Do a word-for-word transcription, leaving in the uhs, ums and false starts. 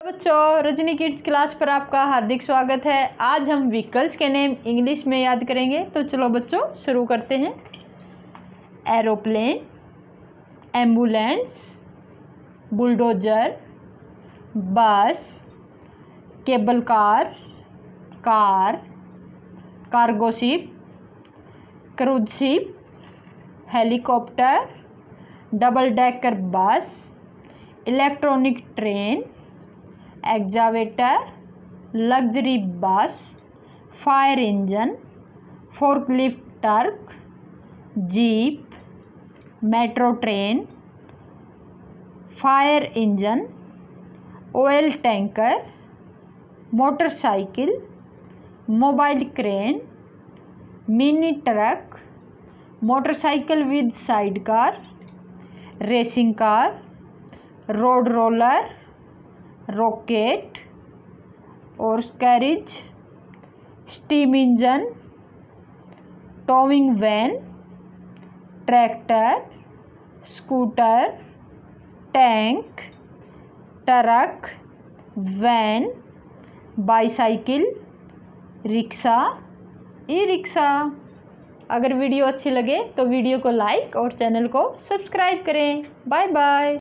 बच्चों, Rajni kids class पर आपका हार्दिक स्वागत है। आज हम व्हीकल्स के नेम इंग्लिश में याद करेंगे। तो चलो बच्चों शुरू करते हैं। Aeroplane, ambulance, bulldozer, bus, cable car, car, cargo ship, cruise ship, helicopter, double decker bus, electronic train, excavator, luxury bus, fire engine, forklift truck, jeep, metro train, fire engine, oil tanker, motorcycle, mobile crane, mini truck, motorcycle with side car, racing car, road roller, rocket और carriage, steam engine, towing van, tractor, scooter, tank, truck, van, bicycle, rickshaw, e rickshaw. अगर video अच्छी लगे तो video को like और channel को subscribe करें। Bye bye.